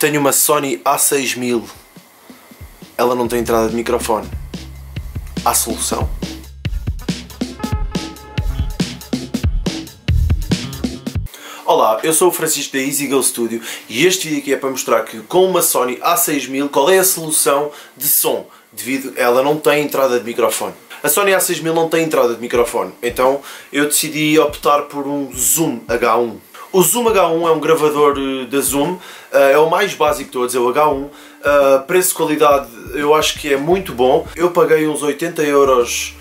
Tenho uma Sony A6000. Ela não tem entrada de microfone. Há solução? Olá, eu sou o Francisco da EasyGo Studio e este vídeo aqui é para mostrar que com uma Sony A6000 qual é a solução de som, devido a ela não tem entrada de microfone. A Sony A6000 não tem entrada de microfone, então eu decidi optar por um Zoom H1. O Zoom H1 é um gravador da Zoom, é o mais básico de todos, é o H1. Preço-qualidade eu acho que é muito bom. Eu paguei uns 80€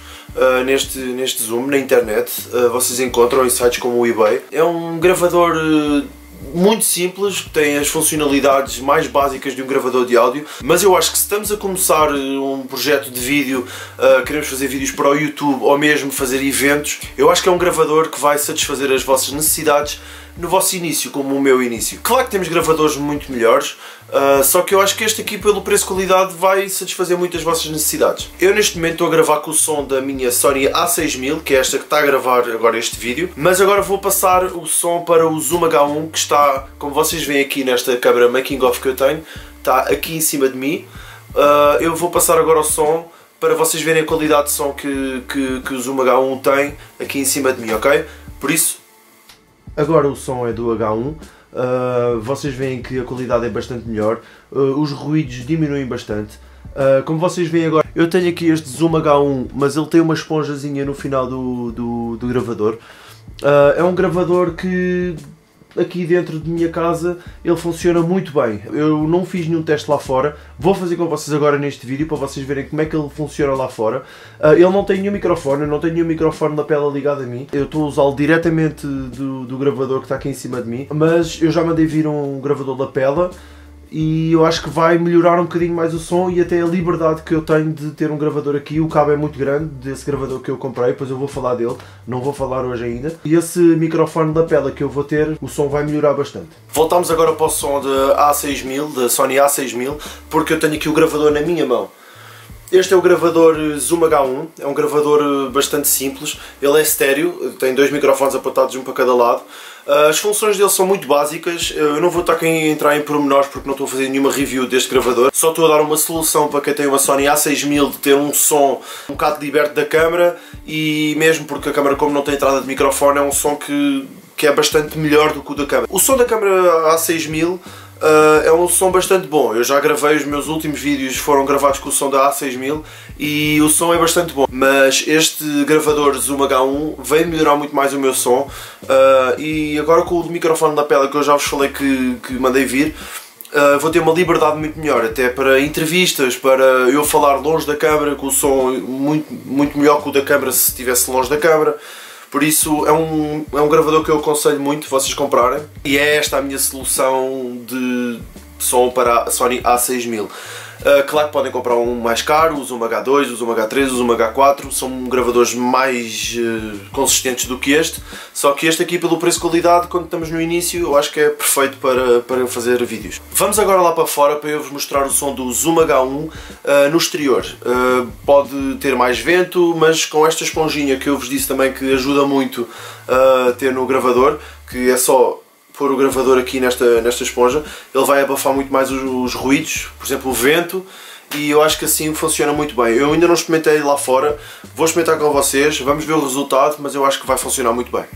neste Zoom na internet, vocês encontram em sites como o eBay. É um gravador muito simples, que tem as funcionalidades mais básicas de um gravador de áudio, mas eu acho que se estamos a começar um projeto de vídeo, queremos fazer vídeos para o YouTube ou mesmo fazer eventos, eu acho que é um gravador que vai satisfazer as vossas necessidades no vosso início, como o meu início. Claro que temos gravadores muito melhores, só que eu acho que este aqui, pelo preço-qualidade, vai satisfazer muito as vossas necessidades. Eu neste momento estou a gravar com o som da minha Sony A6000, que é esta que está a gravar agora este vídeo, mas agora vou passar o som para o Zoom H1, que está, como vocês veem aqui nesta câmera making of que eu tenho, está aqui em cima de mim. Eu vou passar agora o som para vocês verem a qualidade de som que o Zoom H1 tem aqui em cima de mim, ok? Por isso, agora o som é do H1, vocês veem que a qualidade é bastante melhor, os ruídos diminuem bastante. Como vocês veem agora, eu tenho aqui este Zoom H1, mas ele tem uma esponjazinha no final do gravador. É um gravador que aqui dentro de minha casa ele funciona muito bem. Eu não fiz nenhum teste lá fora, vou fazer com vocês agora neste vídeo para vocês verem como é que ele funciona lá fora. Ele não tem nenhum microfone, eu não tenho nenhum microfone na lapela ligado a mim, eu estou a usá-lo diretamente do gravador que está aqui em cima de mim, mas eu já mandei vir um gravador lapela e eu acho que vai melhorar um bocadinho mais o som e até a liberdade que eu tenho de ter um gravador aqui. O cabo é muito grande desse gravador que eu comprei, depois eu vou falar dele, não vou falar hoje ainda. E esse microfone lapela que eu vou ter, o som vai melhorar bastante. Voltamos agora para o som da A6000, da Sony A6000, porque eu tenho aqui o gravador na minha mão. Este é o gravador Zoom H1, é um gravador bastante simples, ele é estéreo, tem dois microfones apontados um para cada lado. As funções dele são muito básicas, eu não vou estar a entrar em pormenores porque não estou a fazer nenhuma review deste gravador, só estou a dar uma solução para quem tem uma Sony A6000 de ter um som um bocado liberto da câmara, e mesmo porque a câmara, como não tem entrada de microfone, é um som que é bastante melhor do que o da câmara. O som da câmara A6000 é um som bastante bom. Eu já gravei, os meus últimos vídeos foram gravados com o som da A6000 e o som é bastante bom, mas este gravador Zoom H1 vem melhorar muito mais o meu som, e agora com o microfone da lapela que eu já vos falei que mandei vir, vou ter uma liberdade muito melhor, até para entrevistas, para eu falar longe da câmara, com o som muito melhor que o da câmara se estivesse longe da câmara. Por isso é um gravador que eu aconselho muito vocês comprarem, e é esta a minha solução de som para a Sony A6000. Claro que podem comprar um mais caro, o Zoom H2, o Zoom H3, o Zoom H4, são gravadores mais consistentes do que este, só que este aqui, pelo preço-qualidade, quando estamos no início, eu acho que é perfeito para fazer vídeos. Vamos agora lá para fora para eu vos mostrar o som do Zoom H1 no exterior. Pode ter mais vento, mas com esta esponjinha que eu vos disse também que ajuda muito a ter no gravador, que é só pôr o gravador aqui nesta esponja, ele vai abafar muito mais os ruídos, por exemplo o vento, e eu acho que assim funciona muito bem. Eu ainda não experimentei lá fora, vou experimentar com vocês, vamos ver o resultado, mas eu acho que vai funcionar muito bem.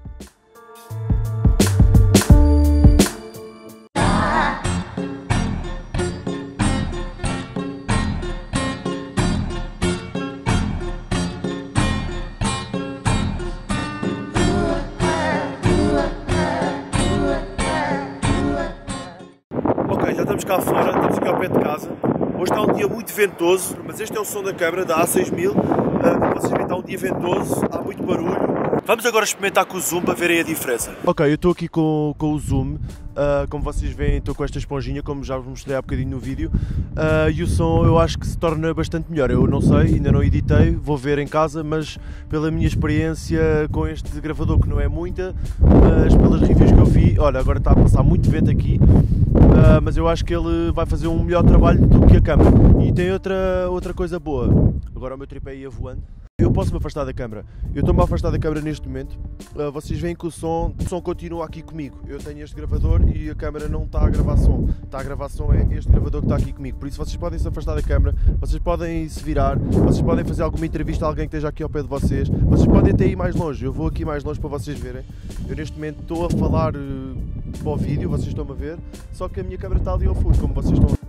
Já estamos cá fora, estamos aqui ao pé de casa. Hoje está um dia muito ventoso, mas este é o som da câmara da A6000. Como vocês veem, está um dia ventoso, há muito barulho. Vamos agora experimentar com o Zoom para verem a diferença. Ok, eu estou aqui com o Zoom. Como vocês veem, estou com esta esponjinha, como já vos mostrei há bocadinho no vídeo. E o som eu acho que se torna bastante melhor. Eu não sei, ainda não editei, vou ver em casa, mas pela minha experiência com este gravador, que não é muita, mas pelas reviews que eu vi, olha, agora está a passar muito vento aqui, mas eu acho que ele vai fazer um melhor trabalho do que a câmera. E tem outra coisa boa. Agora o meu tripé ia voando. Eu posso me afastar da câmara. Eu estou-me a afastar da câmara neste momento. Vocês veem que o som continua aqui comigo. Eu tenho este gravador e a câmara não está a gravar som. Está a gravar som é este gravador que está aqui comigo. Por isso vocês podem se afastar da câmara, vocês podem se virar, vocês podem fazer alguma entrevista a alguém que esteja aqui ao pé de vocês. Vocês podem até ir mais longe. Eu vou aqui mais longe para vocês verem. Eu neste momento estou a falar para o vídeo, vocês estão-me a ver, só que a minha câmara está ali ao fundo, como vocês estão a ver.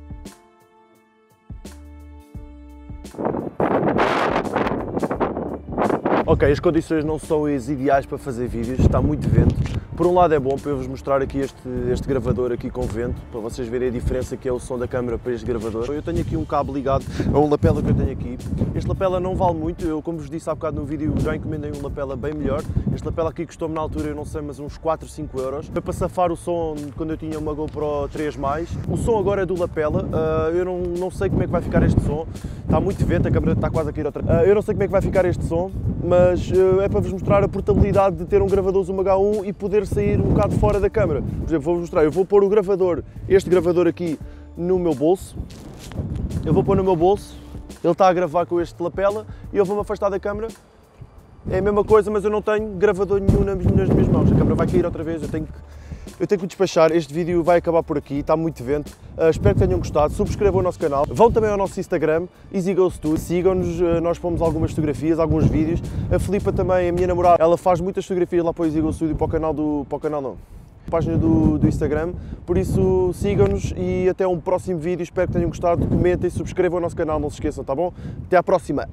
Ok, as condições não são as ideais para fazer vídeos, está muito vento. Por um lado é bom para eu vos mostrar aqui este gravador aqui com vento, para vocês verem a diferença que é o som da câmara para este gravador. Eu tenho aqui um cabo ligado a um lapela que eu tenho aqui. Este lapela não vale muito, eu como vos disse há bocado no vídeo já encomendei um lapela bem melhor. Este lapela aqui custou-me na altura, eu não sei, mas uns 4, 5 euros. Foi para safar o som quando eu tinha uma GoPro 3+. O som agora é do lapela, eu não sei como é que vai ficar este som. Está muito vento, a câmera está quase a cair outra. Eu não sei como é que vai ficar este som, mas é para vos mostrar a portabilidade de ter um gravador Zoom H1 e poder sair um bocado fora da câmara. Por exemplo, vou-vos mostrar, eu vou pôr o gravador, este gravador aqui, no meu bolso. Eu vou pôr no meu bolso, ele está a gravar com este lapela e eu vou-me afastar da câmara. É a mesma coisa, mas eu não tenho gravador nenhum nas minhas mãos. A câmara vai cair outra vez, eu tenho que despachar. Este vídeo vai acabar por aqui, está muito vento. Espero que tenham gostado. Subscrevam o nosso canal. Vão também ao nosso Instagram, EasyGoStudio. Sigam-nos, nós pomos algumas fotografias, alguns vídeos. A Filipa também, a minha namorada, ela faz muitas fotografias lá para o EasyGoStudio, para o canal não. Página do Instagram, por isso sigam-nos e até um próximo vídeo. Espero que tenham gostado. Comentem, subscrevam o nosso canal, não se esqueçam, tá bom? Até à próxima!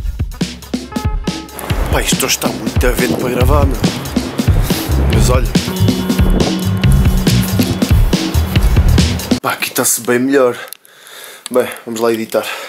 Pá, isto está muito a vento para gravar, meu. Mas olha... Pá, aqui está-se bem melhor. Bem, vamos lá editar.